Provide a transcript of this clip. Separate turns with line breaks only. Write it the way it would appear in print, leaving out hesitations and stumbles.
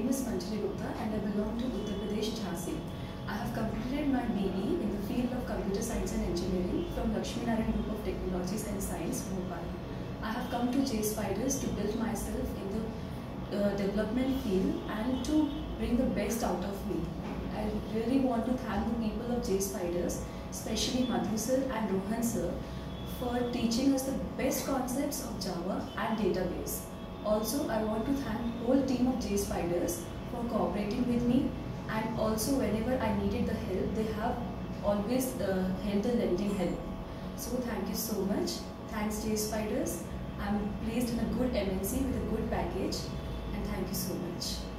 is Manjari Gupta and I belong to Uttar Pradesh, Jhansi. I have completed my BE in the field of Computer Science and Engineering from Lakshmi Narayan Group of Technologies and Science, Bhopal. I have come to JSpiders to build myself in the development field and to bring the best out of me. I really want to thank the people of JSpiders, especially Madhu sir and Rohan sir, for teaching us the best concepts of Java and database. Also, I want to thank the whole team of JSpiders for cooperating with me, and also whenever I needed the help, they have always held the lending help. So thank you so much. Thanks JSpiders. I'm placed in a good MNC with a good package, and thank you so much.